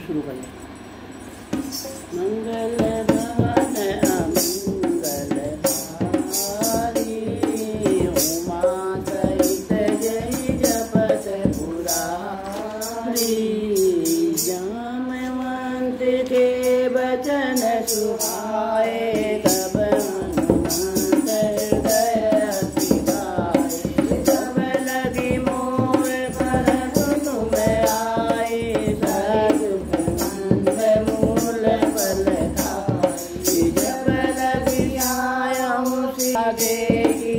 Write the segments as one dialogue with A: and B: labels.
A: शुरू करें। मंगल भवन अमंगल हारी, उमा सहित जय जपत पुरारी। जामवंत के बचन सुहाए, तब हनुमंत हृदय अति भाए। तब लगी मोर परम तुम आए, सत्संग मूल फल खाए। जब लगी आयहूँ देगी,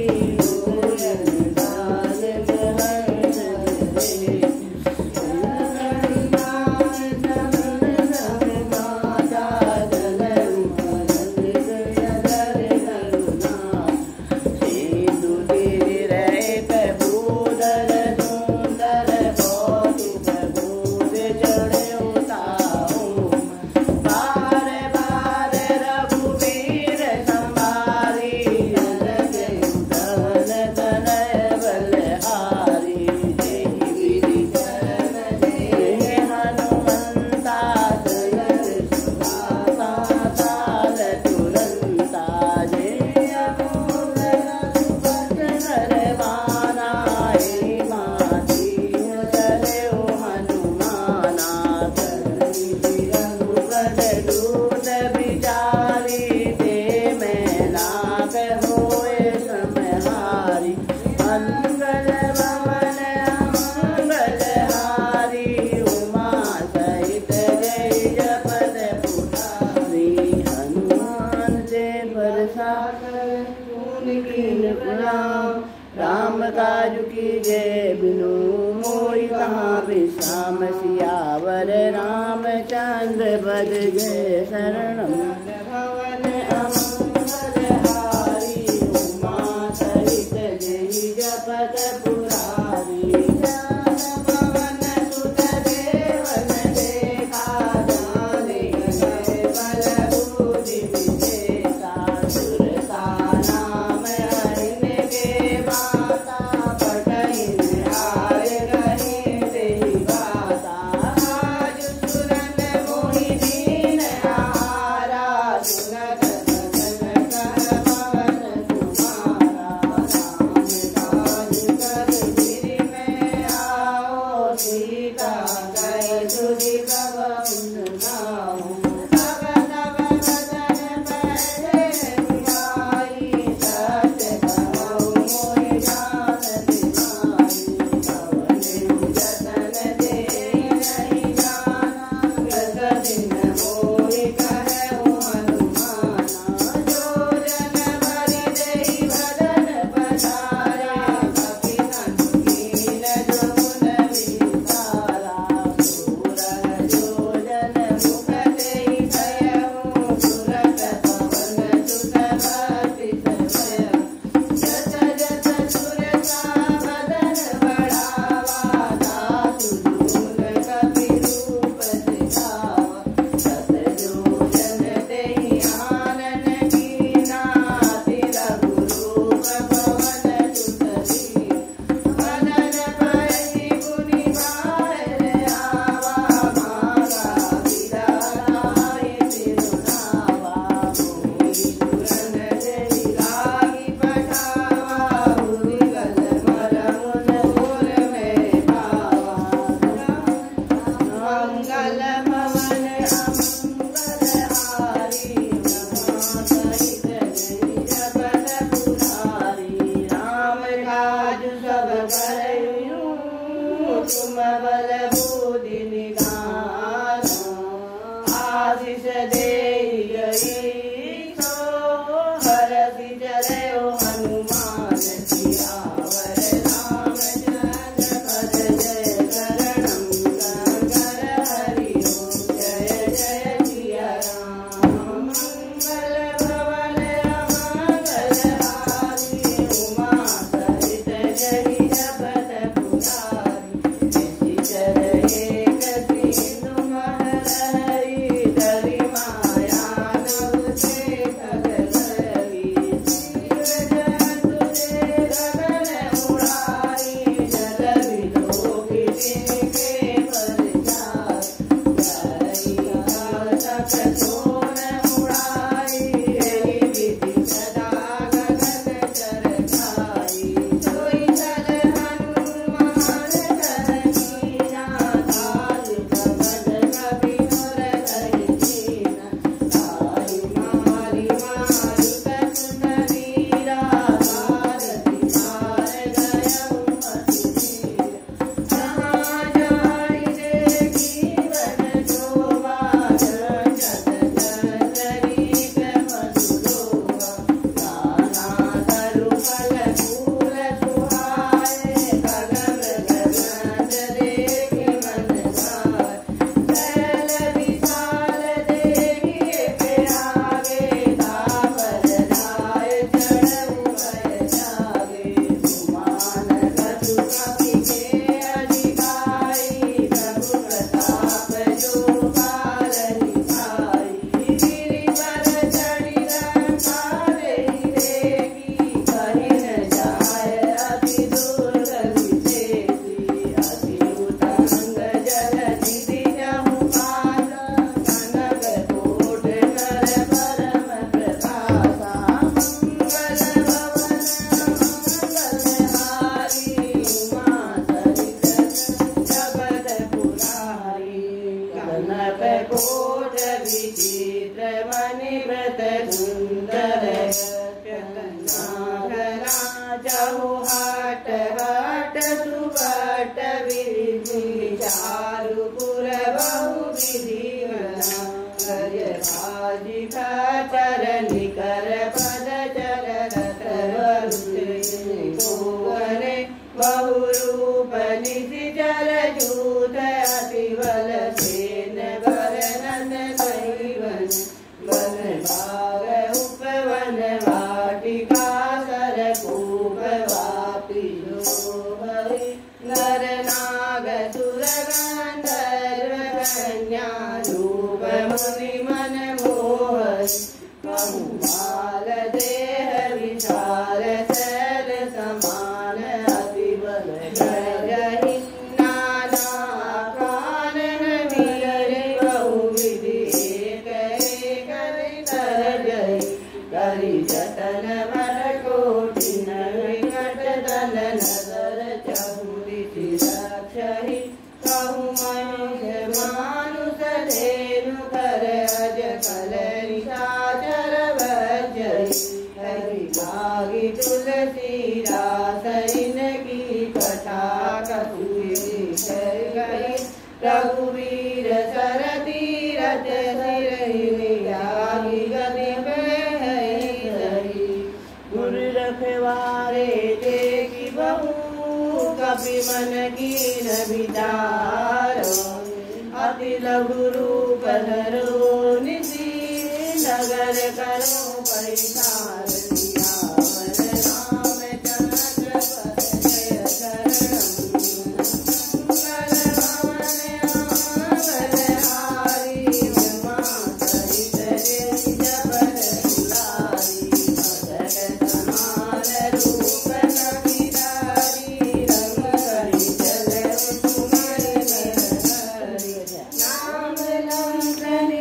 A: राम काज की जय बिनु मोहि कहाँ विश्राम। सियावर रामचंद्र पद जय शरणम। भवन अमंगल हारी, उमा सहित जय जपत पुरारी। भवन सुत देवन देखा, जाने गए बल बूझि विजेता। सुरता नाम हरिन के माता, पटहिन आय गहि तेहि बाता। आज सुरन मोहि दीन आहारा, नभ कोट विचित्र मणिव्रत सुंदर घना चहुहाट हाट सुबट चारुपुर बहु विधि गजराजिका चरणी कर पद चल रथ वरुणे बहुरूप निधि जल जूत अतिबल सेन वरनन वन वन भाग उपवन वाटिका सरकूप वापि नर नाग सुर गंधर्व कन्या रूप मुनि मन मोह बहुबाल देह विशाल शैल समान अतिबल जहि नाना कानन वीर बहुविधि एक एक कर जय करि जतन वर कोटिन विकट दल नगर चहुदिशि रक्षहि कहु मनुष्य मानुष धेनु कर अज कल निशाचर भजहि हरि भागी तुलसी दास इनकी कथा कहुहि गई रघुवीर सर तीरथ सिरहि आगी गति बहि गुर रखवारे देखी बहु कपि मन कीन विचारो अति लघु रूप धरो निधि नगर करो परिसार सियावर रामचंद्र पद जय शरणम बलहारी उमा सहित जबर दुलारी भगत समान रूप नविदारी रंग करि चले तुम्हारे नाम लंकन